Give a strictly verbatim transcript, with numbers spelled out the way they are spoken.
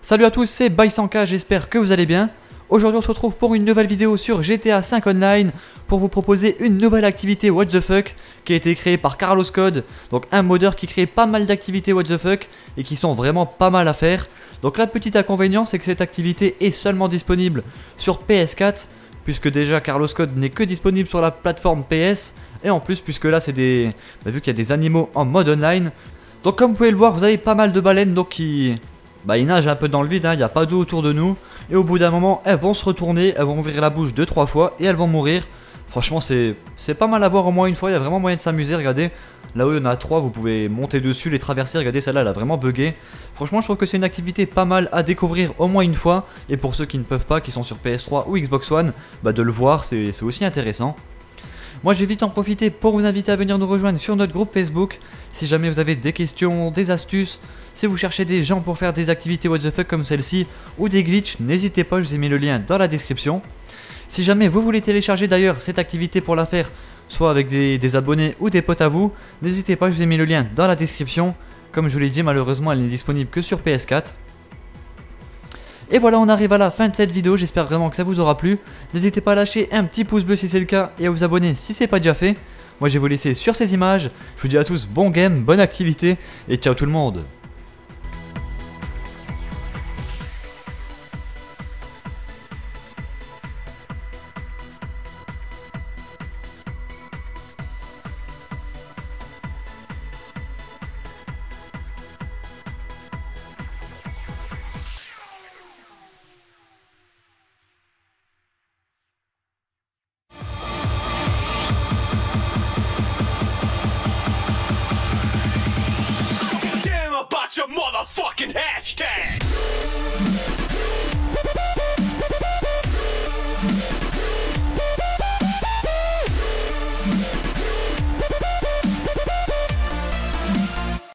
Salut à tous, c'est By cent K, j'espère que vous allez bien. Aujourd'hui on se retrouve pour une nouvelle vidéo sur G T A cinq Online pour vous proposer une nouvelle activité What the Fuck qui a été créée par Carlos Code, donc un modeur qui crée pas mal d'activités What the Fuck et qui sont vraiment pas mal à faire. Donc la petite inconvénient c'est que cette activité est seulement disponible sur P S quatre puisque déjà Carlos Code n'est que disponible sur la plateforme P S et en plus puisque là c'est des... Bah, vu qu'il y a des animaux en mode online. Donc comme vous pouvez le voir vous avez pas mal de baleines donc qui... Bah ils nagent un peu dans le vide, il hein, n'y a pas d'eau autour de nous. Et au bout d'un moment elles vont se retourner, elles vont ouvrir la bouche deux trois fois et elles vont mourir. Franchement c'est pas mal à voir au moins une fois, il y a vraiment moyen de s'amuser, regardez. Là où il y en a trois, vous pouvez monter dessus, les traverser, regardez celle-là elle a vraiment bugué. Franchement je trouve que c'est une activité pas mal à découvrir au moins une fois. Et pour ceux qui ne peuvent pas, qui sont sur P S trois ou Xbox One, bah de le voir c'est aussi intéressant. Moi je vais vite en profiter pour vous inviter à venir nous rejoindre sur notre groupe Facebook. Si jamais vous avez des questions, des astuces, si vous cherchez des gens pour faire des activités what the fuck comme celle-ci ou des glitches, n'hésitez pas, je vous ai mis le lien dans la description. Si jamais vous voulez télécharger d'ailleurs cette activité pour la faire, soit avec des, des abonnés ou des potes à vous, n'hésitez pas, je vous ai mis le lien dans la description. Comme je vous l'ai dit, malheureusement elle n'est disponible que sur P S quatre. Et voilà, on arrive à la fin de cette vidéo, j'espère vraiment que ça vous aura plu. N'hésitez pas à lâcher un petit pouce bleu si c'est le cas et à vous abonner si c'est pas déjà fait. Moi je vais vous laisser sur ces images, je vous dis à tous bon game, bonne activité et ciao tout le monde. Your motherfucking hashtag!